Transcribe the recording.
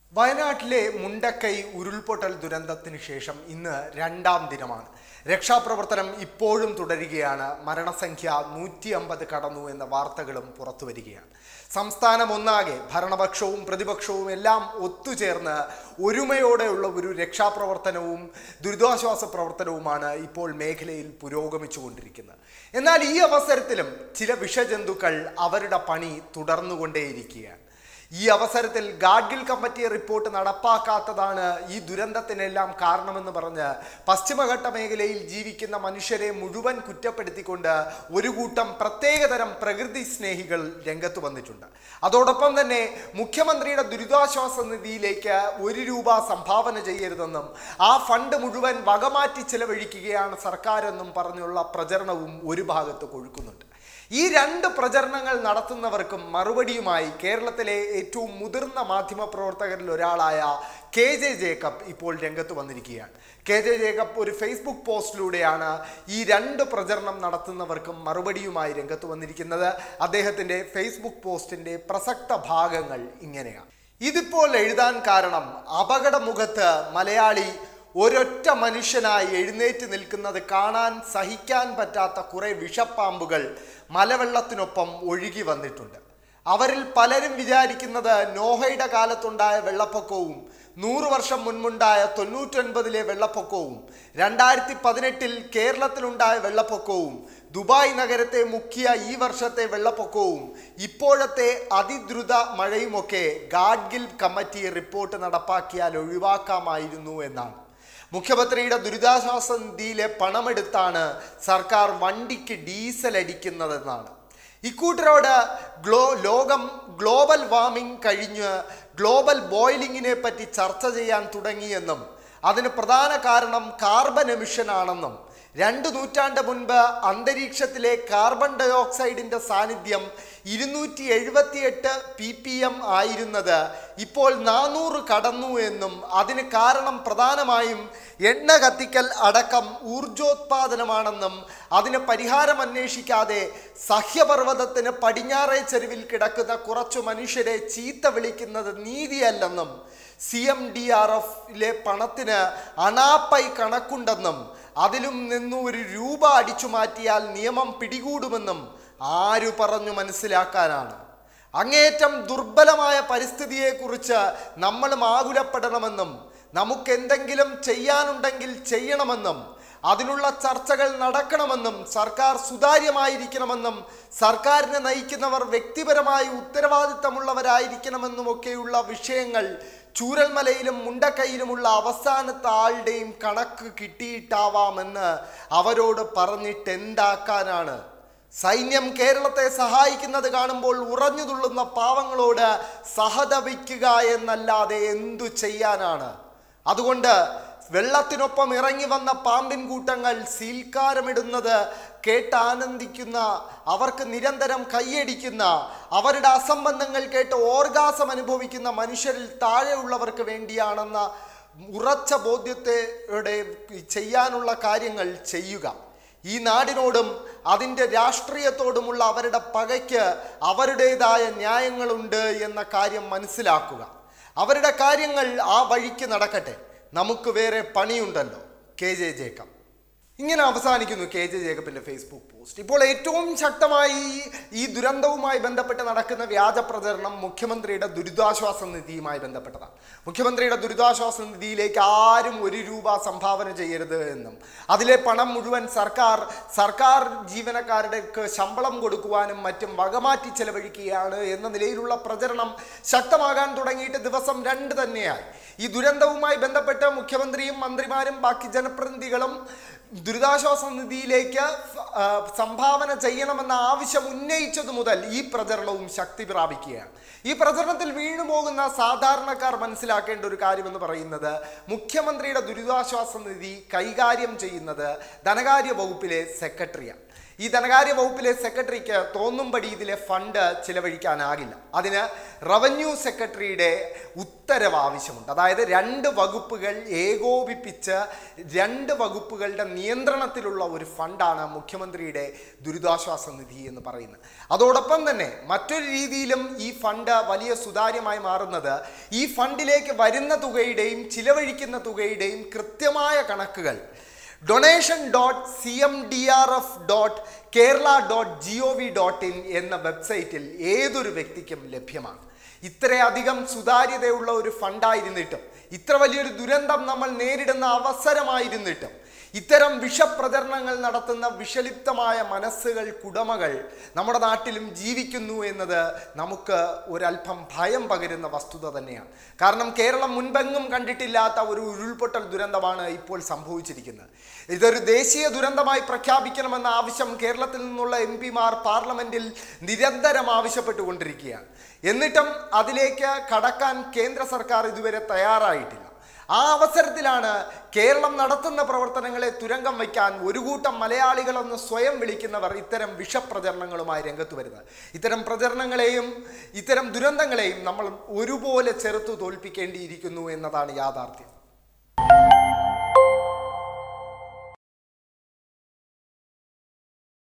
വയനാട്ടിലെ മുണ്ടക്കൈ ഉരുൾപൊട്ടൽ ദുരന്തത്തിന് ശേഷം ഇന്ന് രണ്ടാം ദിനമാണ്. രക്ഷാപ്രവർത്തനം ഇപ്പോഴും തുടരുകയാണ്. മരണസംഖ്യ 150 കടന്നു എന്ന വാർത്തകളും പുറത്തു വരികയാണ്. സംസ്ഥാനം ഒന്നാകെ ഭരണപക്ഷവും പ്രതിപക്ഷവും എല്ലാം ഒത്തുചേർന്ന് ഒരുമയോടെയുള്ള ഒരു രക്ഷാപ്രവർത്തനവും ദുരിതാശ്വാസ പ്രവർത്തനവുമാണ് ഇപ്പോൾ മേഖലയിൽ പുരോഗമിച്ചുകൊണ്ടിരിക്കുന്നത്. എന്നാൽ ഈ അവസരത്തിലും ചില വിഷജന്തുക്കൾ അവരുടെ പണി തുടർന്നുകൊണ്ടേയിരിക്കുകയാണ്. ഈ അവസരത്തിൽ ഗാഡ്ഗിൽ കമ്മിറ്റി റിപ്പോർട്ട് നടപ്പാക്കാത്തതാണ് ഈ ദുരന്തത്തിനെല്ലാം കാരണമെന്ന് പറഞ്ഞ് പശ്ചിമഘട്ട മേഖലയിൽ ജീവിക്കുന്ന മനുഷ്യരെ മുഴുവൻ കുറ്റപ്പെടുത്തിക്കൊണ്ട് ഒരു കൂട്ടം പ്രത്യേകതരം പ്രകൃതി സ്നേഹികൾ രംഗത്ത് വന്നിട്ടുണ്ട്. അതോടൊപ്പം തന്നെ മുഖ്യമന്ത്രിയുടെ ദുരിതാശ്വാസ നിധിയിലേക്ക് ₹1 സംഭാവന ചെയ്യരുതെന്നും ആ ഫണ്ട് മുഴുവൻ വകമാറ്റി ചെലവഴിക്കുകയാണ് സർക്കാരെന്നും പറഞ്ഞുള്ള പ്രചരണവും ഒരു ഭാഗത്ത് കൊഴുക്കുന്നുണ്ട്. ഈ രണ്ട് പ്രചരണങ്ങൾ നടത്തുന്നവർക്കും മറുപടിയുമായി കേരളത്തിലെ ഏറ്റവും മുതിർന്ന മാധ്യമപ്രവർത്തകരിൽ ഒരാളായ KJ ജേക്കബ് ഇപ്പോൾ രംഗത്ത് വന്നിരിക്കുകയാണ്. KJ ജേക്കബ് ഒരു ഫേസ്ബുക്ക് പോസ്റ്റിലൂടെയാണ് ഈ രണ്ട് പ്രചരണം നടത്തുന്നവർക്കും മറുപടിയുമായി രംഗത്ത് വന്നിരിക്കുന്നത്. അദ്ദേഹത്തിൻ്റെ ഫേസ്ബുക്ക് പോസ്റ്റിൻ്റെ പ്രസക്ത ഭാഗങ്ങൾ ഇങ്ങനെയാണ്. ഇതിപ്പോൾ എഴുതാൻ കാരണം അപകടമുഖത്ത് മലയാളി ഒരൊറ്റ മനുഷ്യനായി എഴുന്നേറ്റ് നിൽക്കുന്നത് കാണാൻ സഹിക്കാൻ പറ്റാത്ത കുറെ വിഷപ്പാമ്പുകൾ മലവെള്ളത്തിനൊപ്പം ഒഴുകി വന്നിട്ടുണ്ട്. അവരിൽ പലരും വിചാരിക്കുന്നത് നോഹയുടെ കാലത്തുണ്ടായ വെള്ളപ്പൊക്കവും 100 വർഷം മുൻപുണ്ടായ 99-ലെ വെള്ളപ്പൊക്കവും 2018-ൽ കേരളത്തിലുണ്ടായ വെള്ളപ്പൊക്കവും ദുബായ് നഗരത്തെ മുക്കിയ ഈ വർഷത്തെ വെള്ളപ്പൊക്കവും ഇപ്പോഴത്തെ അതിദ്രുത മഴയുമൊക്കെ ഗാഡ്ഗിൽ കമ്മിറ്റി റിപ്പോർട്ട് നടപ്പാക്കിയാൽ ഒഴിവാക്കാമായിരുന്നു എന്നാണ്. മുഖ്യമന്ത്രിയുടെ ദുരിതാശ്വാസ നിധിയിലെ പണമെടുത്താണ് സർക്കാർ വണ്ടിക്ക് ഡീസൽ അടിക്കുന്നതെന്നാണ്. ഇക്കൂട്ടരോട് ലോകം ഗ്ലോബൽ വാർമിംഗ് കഴിഞ്ഞ് ഗ്ലോബൽ ബോയിലിങ്ങിനെ പറ്റി ചർച്ച ചെയ്യാൻ തുടങ്ങിയെന്നും അതിന് പ്രധാന കാരണം കാർബൺ എമിഷൻ ആണെന്നും 2 നൂറ്റാണ്ട് മുൻപ് അന്തരീക്ഷത്തിലെ കാർബൺ ഡയോക്സൈഡിൻ്റെ സാന്നിധ്യം 278 ppm ആയിരുന്നത് ഇപ്പോൾ 400 കടന്നു എന്നും അതിന് കാരണം പ്രധാനമായും എണ്ണ കത്തിക്കൽ അടക്കം ഊർജോത്പാദനമാണെന്നും അതിന് പരിഹാരം അന്വേഷിക്കാതെ സഹ്യപർവ്വതത്തിന് പടിഞ്ഞാറേ ചെരുവിൽ കിടക്കുന്ന കുറച്ചു മനുഷ്യരെ ചീത്ത വിളിക്കുന്നത് നീതിയല്ലെന്നും CMDRFിലെ പണത്തിന് അണാപ്പൈ കണക്കുണ്ടെന്നും അതിലും നിന്നും ₹1 അടിച്ചു മാറ്റിയാൽ നിയമം പിടികൂടുമെന്നും ആരു പറഞ്ഞു മനസ്സിലാക്കാനാണ്? അങ്ങേയറ്റം ദുർബലമായ പരിസ്ഥിതിയെക്കുറിച്ച് നമ്മളും ആകുലപ്പെടണമെന്നും നമുക്കെന്തെങ്കിലും ചെയ്യാനുണ്ടെങ്കിൽ ചെയ്യണമെന്നും അതിനുള്ള ചർച്ചകൾ നടക്കണമെന്നും സർക്കാർ സുതാര്യമായിരിക്കണമെന്നും സർക്കാരിനെ നയിക്കുന്നവർ വ്യക്തിപരമായി ഉത്തരവാദിത്തമുള്ളവരായിരിക്കണമെന്നുമൊക്കെയുള്ള വിഷയങ്ങൾ ചൂരൽമലയിലും മുണ്ടക്കൈയിലുമുള്ള അവസാനത്തെ ആളുടെയും കണക്ക് കിട്ടിയിട്ടാവാമെന്ന് അവരോട് പറഞ്ഞിട്ടെന്താക്കാനാണ്? സൈന്യം കേരളത്തെ സഹായിക്കുന്നത് കാണുമ്പോൾ ഉറഞ്ഞു തുള്ളുന്ന പാവങ്ങളോട് സഹതപിക്കുക എന്നല്ലാതെ എന്തു ചെയ്യാനാണ്? അതുകൊണ്ട് വെള്ളത്തിനൊപ്പം ഇറങ്ങി വന്ന പാമ്പിൻ കൂട്ടങ്ങൾ സീൽക്കാരമിടുന്നത് കേട്ടാനന്ദിക്കുന്ന, അവർക്ക് നിരന്തരം കൈയടിക്കുന്ന, അവരുടെ അസംബന്ധങ്ങൾ കേട്ട് ഓർഗാസം അനുഭവിക്കുന്ന മനുഷ്യരിൽ താഴെയുള്ളവർക്ക് വേണ്ടിയാണെന്ന ഉറച്ച ബോധ്യത്തോടെ ചെയ്യാനുള്ള കാര്യങ്ങൾ ചെയ്യുക. ഈ നാടിനോടും അതിൻ്റെ രാഷ്ട്രീയത്തോടുമുള്ള അവരുടെ പകയ്ക്ക് അവരുടേതായ ന്യായങ്ങളുണ്ട് എന്ന കാര്യം മനസ്സിലാക്കുക. അവരുടെ കാര്യങ്ങൾ ആ വഴിക്ക് നടക്കട്ടെ, നമുക്ക് വേറെ പണിയുണ്ടല്ലോ. KJ ജേക്കബ് ഇങ്ങനെ അവസാനിക്കുന്നു KJ ജേക്കബിൻ്റെ ഫേസ്ബുക്ക് പോസ്റ്റ്. ഇപ്പോൾ ഏറ്റവും ശക്തമായി ഈ ദുരന്തവുമായി ബന്ധപ്പെട്ട് നടക്കുന്ന വ്യാജ പ്രചരണം മുഖ്യമന്ത്രിയുടെ ദുരിതാശ്വാസ നിധിയുമായി ബന്ധപ്പെട്ടതാണ്. മുഖ്യമന്ത്രിയുടെ ദുരിതാശ്വാസ നിധിയിലേക്ക് ആരും ₹1 സംഭാവന ചെയ്യരുത് എന്നും അതിലെ പണം മുഴുവൻ സർക്കാർ ജീവനക്കാരുടെ ശമ്പളം കൊടുക്കുവാനും മറ്റും വകമാറ്റി ചെലവഴിക്കുകയാണ് എന്ന നിലയിലുള്ള പ്രചരണം ശക്തമാകാൻ തുടങ്ങിയിട്ട് ദിവസം 2 തന്നെയായി. ഈ ദുരന്തവുമായി ബന്ധപ്പെട്ട് മുഖ്യമന്ത്രിയും മന്ത്രിമാരും ബാക്കി ജനപ്രതിനിധികളും ദുരിതാശ്വാസ നിധിയിലേക്ക് സംഭാവന ചെയ്യണമെന്ന ആവശ്യം ഉന്നയിച്ചതു മുതൽ ഈ പ്രചരണവും ശക്തി പ്രാപിക്കുകയാണ്. ഈ പ്രചരണത്തിൽ വീണുപോകുന്ന സാധാരണക്കാർ മനസ്സിലാക്കേണ്ട ഒരു കാര്യമെന്ന് പറയുന്നത് മുഖ്യമന്ത്രിയുടെ ദുരിതാശ്വാസ നിധി കൈകാര്യം ചെയ്യുന്നത് ധനകാര്യ വകുപ്പിലെ സെക്രട്ടറിയാണ്. ഈ ധനകാര്യ വകുപ്പിലെ സെക്രട്ടറിക്ക് തോന്നുംപടി ഇതിലെ ഫണ്ട് ചിലവഴിക്കാനാകില്ല. അതിന് റവന്യൂ സെക്രട്ടറിയുടെ ഉത്തരവ് ആവശ്യമുണ്ട്. അതായത് 2 വകുപ്പുകൾ ഏകോപിപ്പിച്ച് 2 വകുപ്പുകളുടെ നിയന്ത്രണത്തിലുള്ള ഒരു ഫണ്ടാണ് മുഖ്യമന്ത്രിയുടെ ദുരിതാശ്വാസ നിധി എന്ന് പറയുന്നത്. അതോടൊപ്പം തന്നെ മറ്റൊരു രീതിയിലും ഈ ഫണ്ട് വലിയ സുതാര്യമായി മാറുന്നത് ഈ ഫണ്ടിലേക്ക് വരുന്ന തുകയുടെയും ചിലവഴിക്കുന്ന തുകയുടെയും കൃത്യമായ കണക്കുകൾ donation.cmdrf.kerala.gov.in എന്ന വെബ്സൈറ്റിൽ ഏതൊരു വ്യക്തിക്കും ലഭ്യമാണ്. ഇത്രയധികം സുതാര്യതയുള്ള ഒരു ഫണ്ടായിരുന്നിട്ടും, ഇത്ര വലിയൊരു ദുരന്തം നമ്മൾ നേരിടുന്ന അവസരമായിരുന്നിട്ടും, ഇത്തരം വിഷപ്രചരണങ്ങൾ നടത്തുന്ന വിഷലിപ്തമായ മനസ്സുകൾക്കുടമകൾ നമ്മുടെ നാട്ടിലും ജീവിക്കുന്നു എന്നത് നമുക്ക് ഒരല്പം ഭയം പകരുന്ന വസ്തുത തന്നെയാണ്. കാരണം കേരളം മുൻപെങ്ങും കണ്ടിട്ടില്ലാത്ത ഒരു ഉരുൾപൊട്ടൽ ദുരന്തമാണ് ഇപ്പോൾ സംഭവിച്ചിരിക്കുന്നത്. ഇതൊരു ദേശീയ ദുരന്തമായി പ്രഖ്യാപിക്കണമെന്ന ആവശ്യം കേരളത്തിൽ നിന്നുള്ള MP-മാർ പാർലമെന്റിൽ നിരന്തരം ആവശ്യപ്പെട്ടുകൊണ്ടിരിക്കുകയാണ്. എന്നിട്ടും അതിലേക്ക് കടക്കാൻ കേന്ദ്ര സർക്കാർ ഇതുവരെ തയ്യാറായിട്ടില്ല. ആ അവസരത്തിലാണ് കേരളം നടത്തുന്ന പ്രവർത്തനങ്ങളെ തുരങ്കം വയ്ക്കാൻ ഒരു കൂട്ടം മലയാളികളെന്ന് സ്വയം വിളിക്കുന്നവർ ഇത്തരം വിഷപ്രചരണങ്ങളുമായി രംഗത്ത് വരുന്നത്. ഇത്തരം പ്രചരണങ്ങളെയും ഇത്തരം ദുരന്തങ്ങളെയും നമ്മൾ ഒരുപോലെ ചെറുത്തു തോൽപ്പിക്കേണ്ടിയിരിക്കുന്നു എന്നതാണ് യാഥാർത്ഥ്യം.